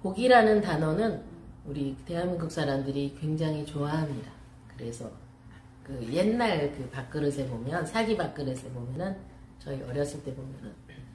복이라는 단어는 우리 대한민국 사람들이 굉장히 좋아합니다. 그래서 그 옛날 그 밥그릇에 보면, 사기 밥그릇에 보면은, 저희 어렸을 때 보면은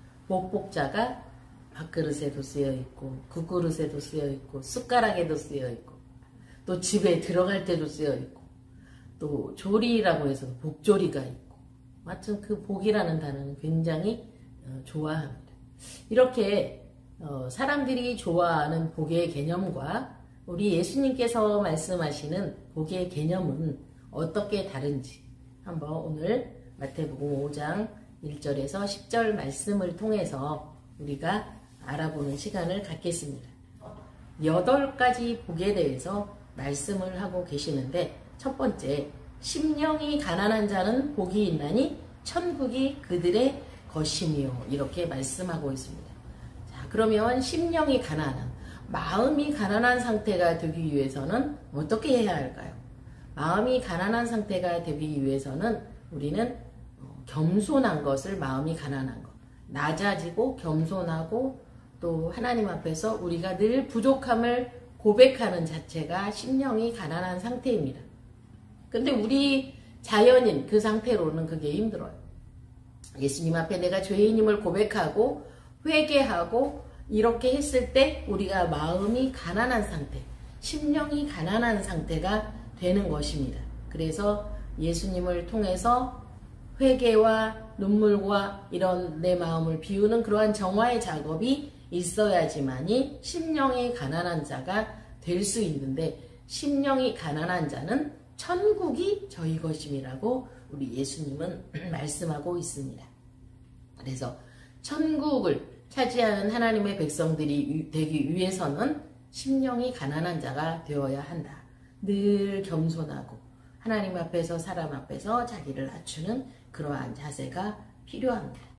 복복자가 밥그릇에도 쓰여 있고, 국그릇에도 쓰여 있고, 숟가락에도 쓰여 있고, 또 집에 들어갈 때도 쓰여 있고, 또 조리라고 해서 복조리가 있고, 하여튼 그 복이라는 단어는 굉장히 좋아합니다. 이렇게 사람들이 좋아하는 복의 개념과 우리 예수님께서 말씀하시는 복의 개념은 어떻게 다른지 한번 오늘 마태복음 5장 1절에서 10절 말씀을 통해서 우리가 알아보는 시간을 갖겠습니다. 8가지 복에 대해서 말씀을 하고 계시는데, 첫 번째, 심령이 가난한 자는 복이 있나니 천국이 그들의 것이며, 이렇게 말씀하고 있습니다. 자, 그러면 심령이 가난한, 마음이 가난한 상태가 되기 위해서는 어떻게 해야 할까요? 마음이 가난한 상태가 되기 위해서는 우리는 겸손한 것을, 마음이 가난한 것, 낮아지고 겸손하고 또 하나님 앞에서 우리가 늘 부족함을 고백하는 자체가 심령이 가난한 상태입니다. 근데 우리 자연인 그 상태로는 그게 힘들어요. 예수님 앞에 내가 죄인임을 고백하고 회개하고 이렇게 했을 때 우리가 마음이 가난한 상태, 심령이 가난한 상태가 되는 것입니다. 그래서 예수님을 통해서 회개와 눈물과 이런 내 마음을 비우는 그러한 정화의 작업이 있어야지만이 심령이 가난한 자가 될 수 있는데, 심령이 가난한 자는 천국이 저희 것임이라고 우리 예수님은 말씀하고 있습니다. 그래서 천국을 차지하는 하나님의 백성들이 되기 위해서는 심령이 가난한 자가 되어야 한다. 늘 겸손하고 하나님 앞에서 사람 앞에서 자기를 낮추는 그러한 자세가 필요합니다.